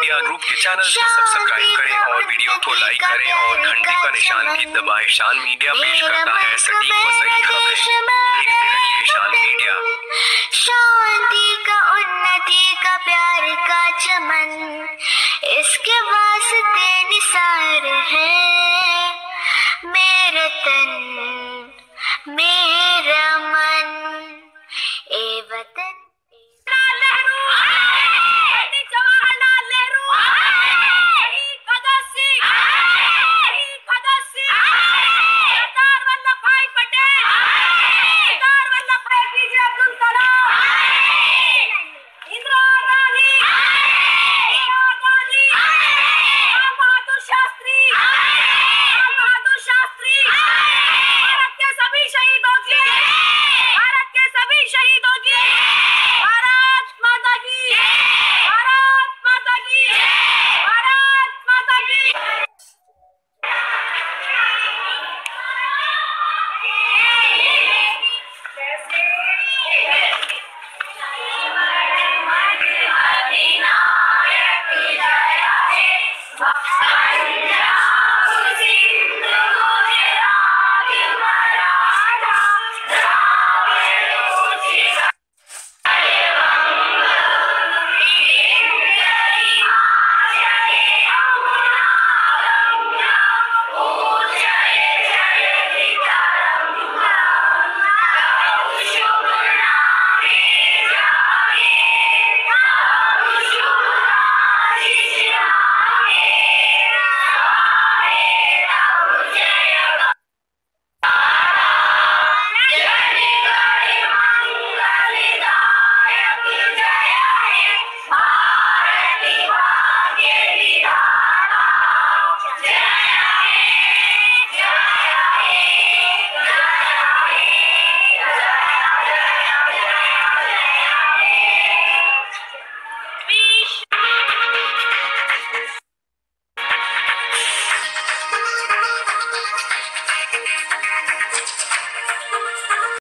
Media group के channel को subscribe करें और वीडियो को लाइक करें और घंटी का निशान भी दबाएं। शान मीडिया पेश करता है सटीक व सही खबरें। देखते रहिए।